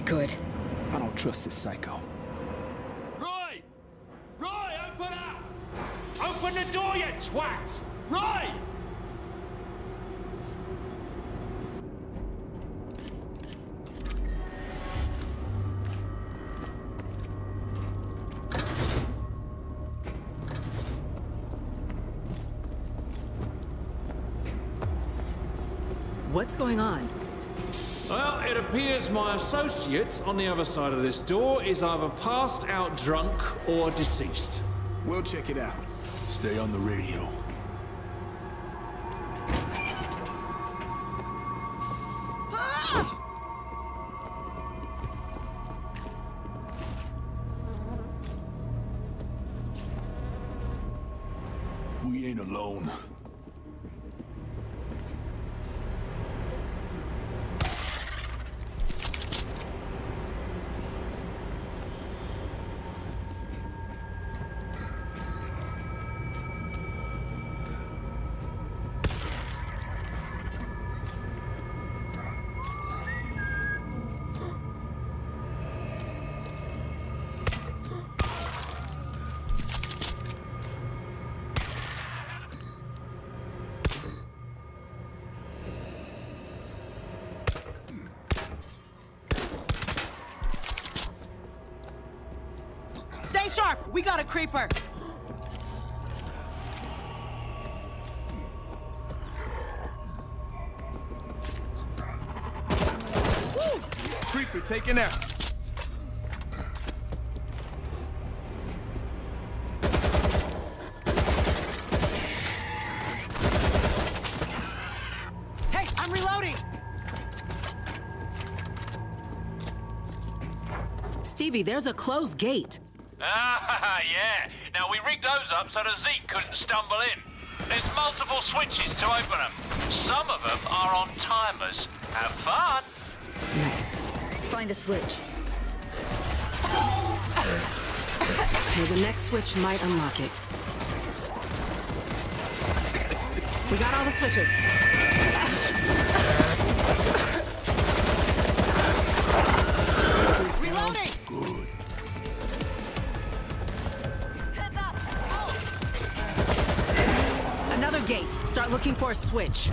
could. I don't trust this psycho. Roy! Roy, open up! Open the door, you twat! Roy! What's going on? Well, it appears my associate on the other side of this door is either passed out drunk or deceased. We'll check it out. Stay on the radio. We ain't alone. Stay sharp! We got a creeper! Woo! Creeper taken out. Hey, I'm reloading! Stevie, there's a closed gate. Ah, yeah. Now, we rigged those up so that Zeke couldn't stumble in. There's multiple switches to open them. Some of them are on timers. Have fun. Nice. Find the switch. Okay, the next switch might unlock it. We got all the switches. Reloading! Good. Another gate. Start looking for a switch.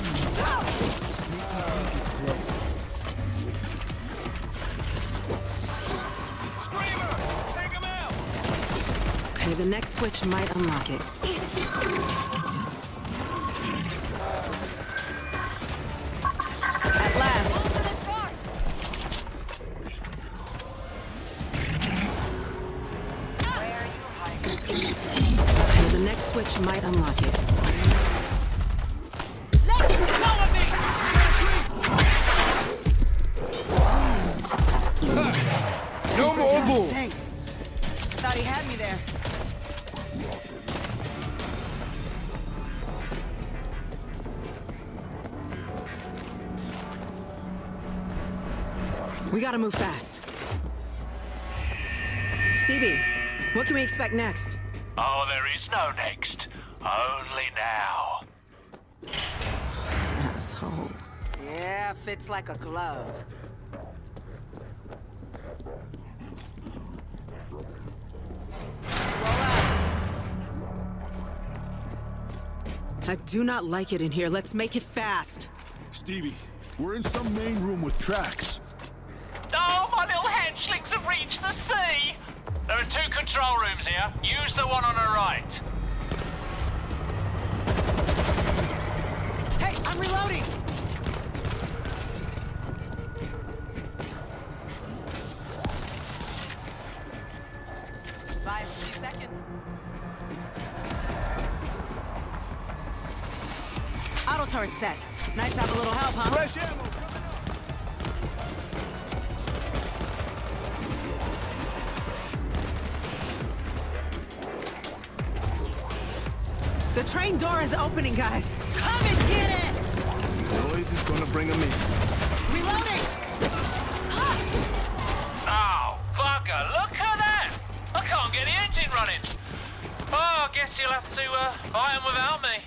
Screamer! Take him out! Okay, the next switch might unlock it. At last. Okay, the next switch might unlock it. No more bull. Thanks. Thought he had me there. We gotta move fast. Stevie, what can we expect next? Oh, there is no next. Only now. Asshole. Yeah, fits like a glove. Let's roll out. I do not like it in here. Let's make it fast. Stevie, we're in some main room with tracks. Oh, my little hatchlings have reached the sea. There are 2 control rooms here. Use the one on the right. Hey, I'm reloading! Buy us 3 seconds. Auto turret set. Nice to have a little help, huh? Fresh ammo. The train door is opening, guys. Come and get it! Noise is gonna bring him in. Reloading! Oh, bugger, look at that! I can't get the engine running. Oh, I guess you'll have to buy them without me.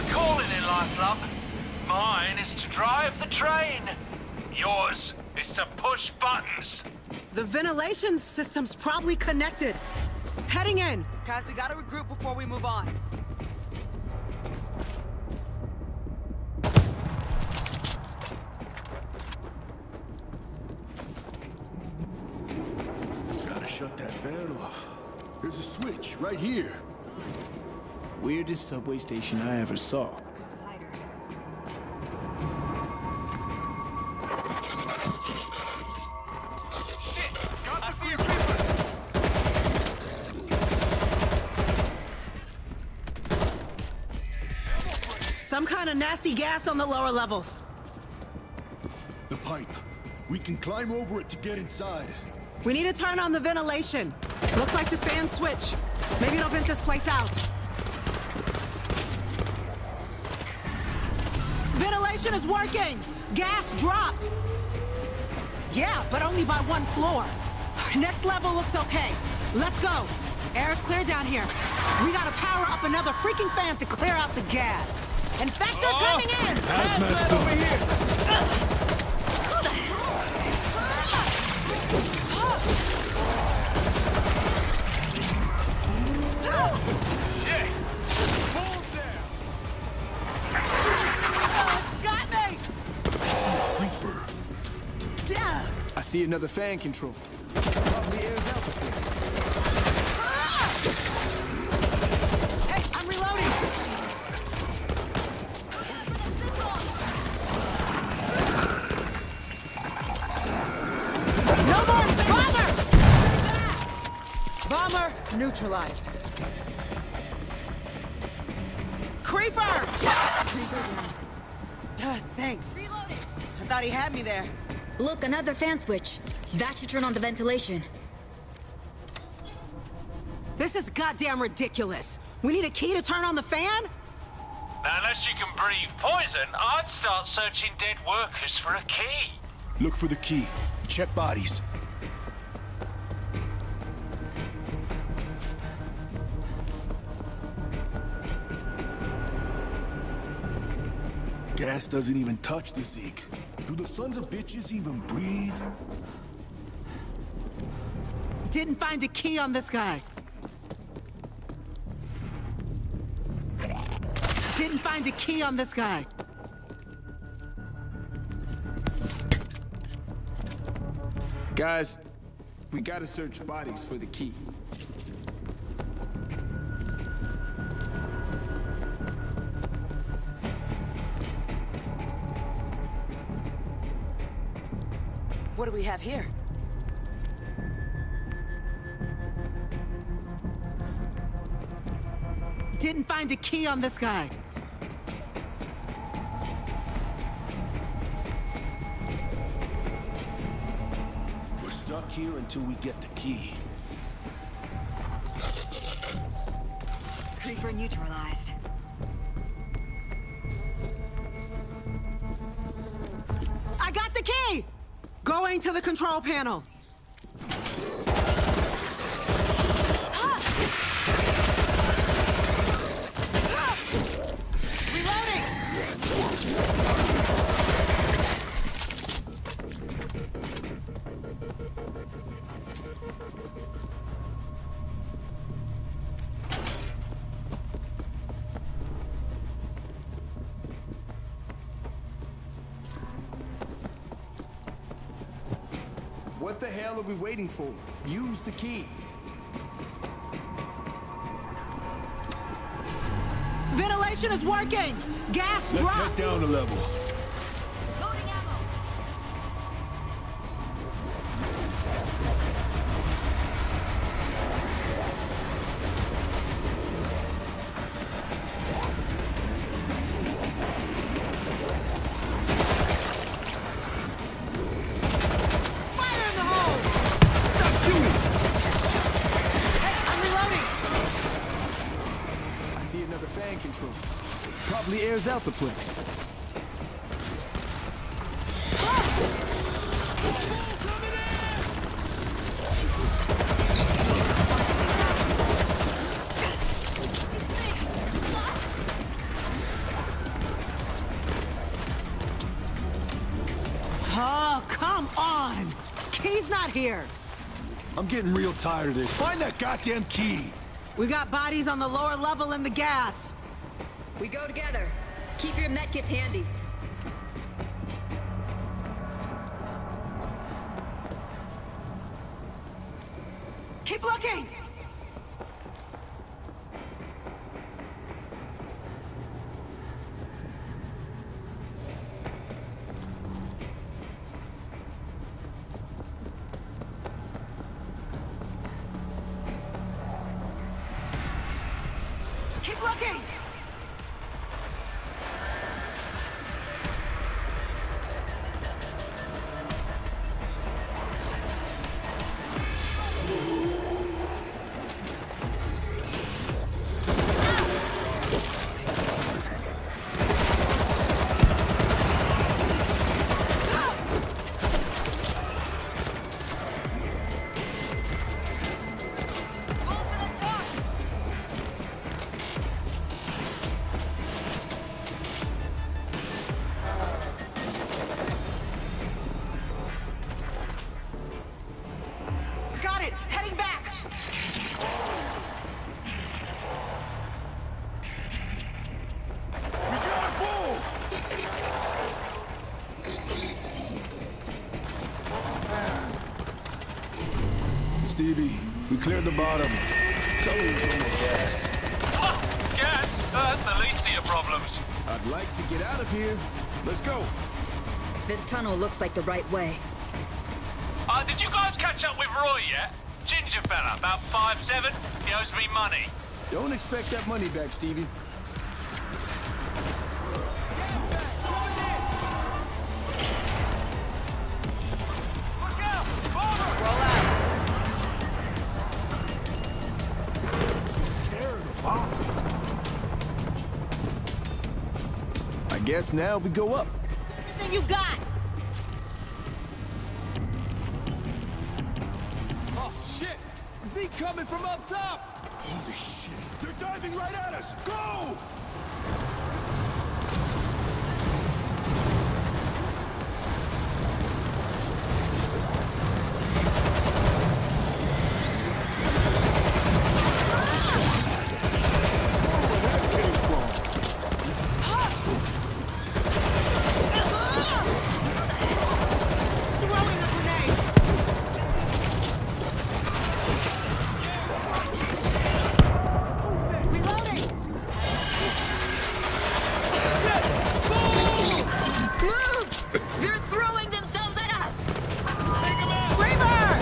calling in life, love. Mine is to drive the train. Yours is to push buttons. The ventilation system's probably connected. Heading in. Guys, we gotta regroup before we move on. Gotta shut that fan off. There's a switch right here. Weirdest subway station I ever saw. Some kind of nasty gas on the lower levels. The pipe. We can climb over it to get inside. We need to turn on the ventilation. Looks like the fan switch. Maybe it'll vent this place out. Ventilation is working! Gas dropped! Yeah, but only by 1 floor. Next level looks okay. Let's go. Air is clear down here. We gotta power up another freaking fan to clear out the gas. Infector coming in! Hazmat's over here! Who the hell? Yeah. Balls down! It's got me! Creeper. Yeah. I see another fan control. Probably airs out the place. Hey, I'm reloading! No more! Bomber! Bomber neutralized. Creeper! Thanks. Reloading. I thought he had me there. Look, another fan switch. That should turn on the ventilation. This is goddamn ridiculous. We need a key to turn on the fan? Now, unless you can breathe poison, I'd start searching dead workers for a key. Look for the key. Check bodies. Gas doesn't even touch the Zeke. Do the sons of bitches even breathe? Didn't find a key on this guy. Didn't find a key on this guy. Guys, we gotta search bodies for the key. What do we have here? Didn't find a key on this guy. We're stuck here until we get the key. Creeper neutralized. I got the key! Going to the control panel. Reloading! What the hell are we waiting for? Use the key. Ventilation is working! Gas Let's dropped! head down a level. Loading ammo. Fire in the hole! Stop shooting! Hey, I'm reloading! I see another fan control. Probably airs out the place. Come on! Key's not here. I'm getting real tired of this. Find that goddamn key! We got bodies on the lower level in the gas. We go together. Keep your medkits handy. Keep looking! Keep looking! Got it! Heading back! We gotta move! Stevie, we cleared the bottom. Tell me what's wrong with gas. Gas? That's the least of your problems. I'd like to get out of here. Let's go. This tunnel looks like the right way. Did you guys catch up with Roy yet? Ginger fella, about 5'7". He owes me money. Don't expect that money back, Stevie. Roll out. I guess now we go up. Everything you got! Oh, shit! Zeke coming from up top! Holy shit! They're diving right at us! Go! Throwing a grenade! Reloading! Move! They're throwing themselves at us! Screamer!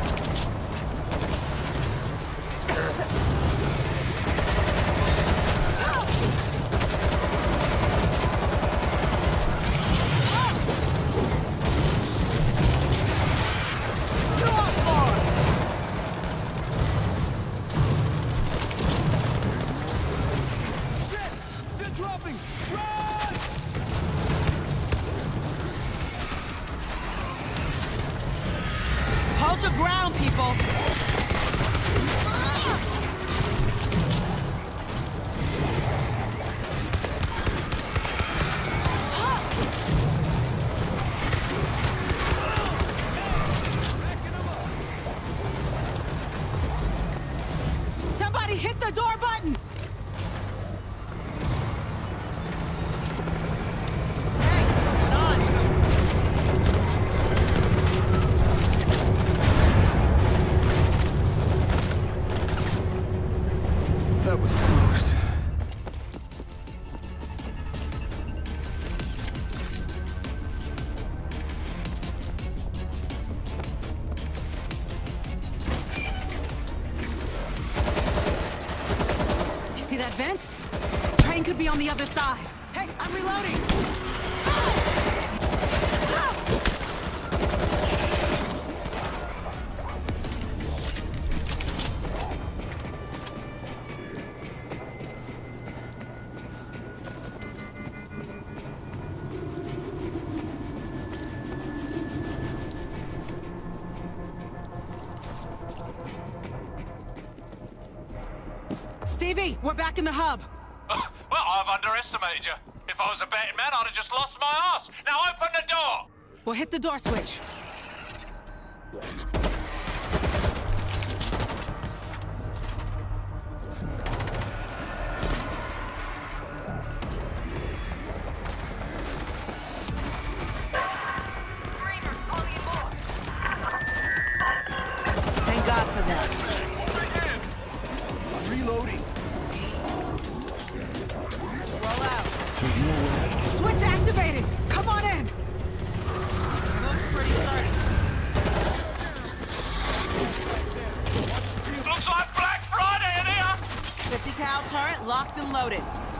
Go on, forward! Shit! They're dropping! Run! Hold your ground, people! Somebody hit the door button! Hey, what's going on? That was close. You see that vent? Train could be on the other side. Hey, I'm reloading! Stevie, we're back in the hub. Well, I've underestimated you. If I was a betting man, I'd have just lost my ass. Now open the door! We'll hit the door switch. Thank God for that. Reloading. Roll out. Switch activated. Come on in. Looks pretty sturdy. Looks like Black Friday in here! 50 cal turret locked and loaded.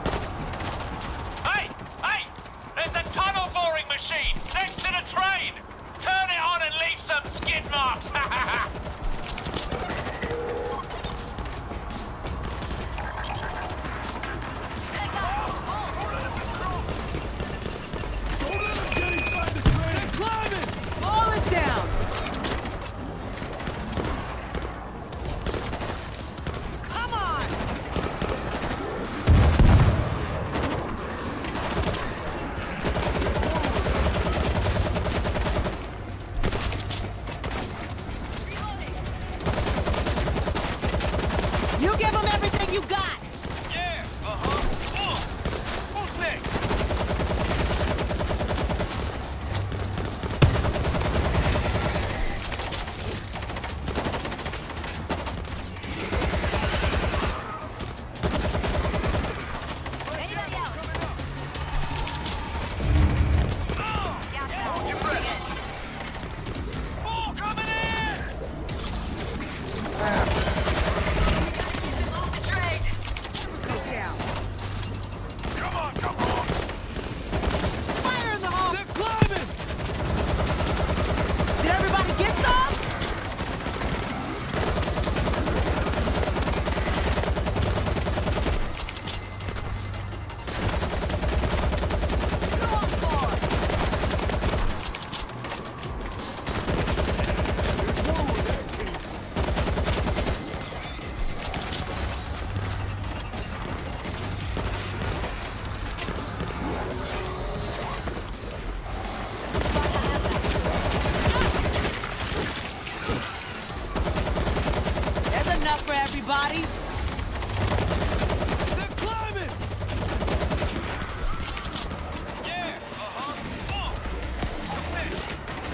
Hey! Hey! There's a tunnel boring machine next to the train! Turn it on and leave some skid marks! Don't let them get inside the train! Climbing! Ball is down. Come on. You give them everything you got. Yeah, Who's next? Anybody else? Hold your breath. Oh, coming in! Off the train. Go down. Come on, come on! Fire in the hole. They're climbing! Did everybody get some? Go on board. There's enough for everybody. They're climbing! Yeah, Who's next?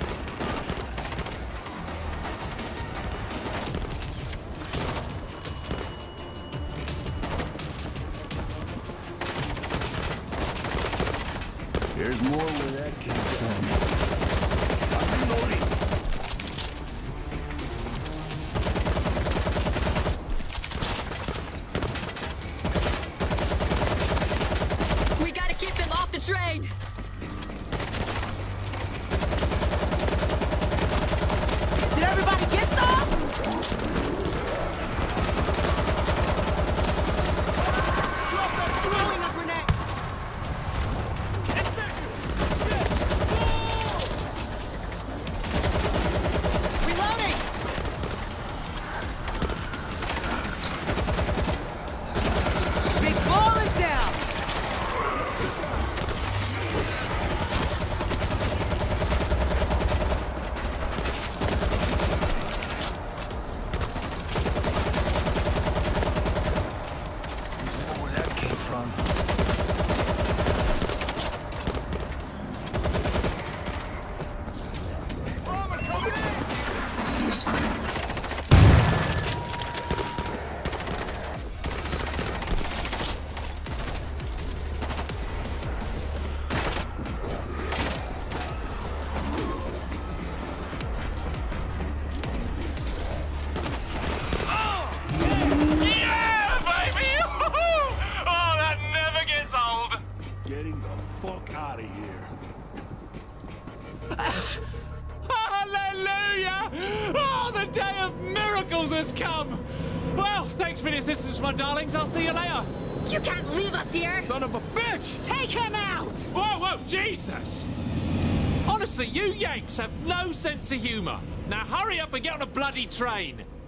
There's more where that came from. I'm reloading. We gotta keep them off the train. Did everybody get some? Throwing a grenade. Reloading. Big ball is down. Where that came from. Yeah, baby! Oh, that never gets old! Getting the fuck out of here. Hallelujah! Oh, the day of miracles has come! Well, thanks for the assistance, my darlings. I'll see you later. You can't leave us here. Son of a bitch! Take him out. Whoa, whoa, Jesus! Honestly, you Yanks have no sense of humor. Now hurry up and get on a bloody train.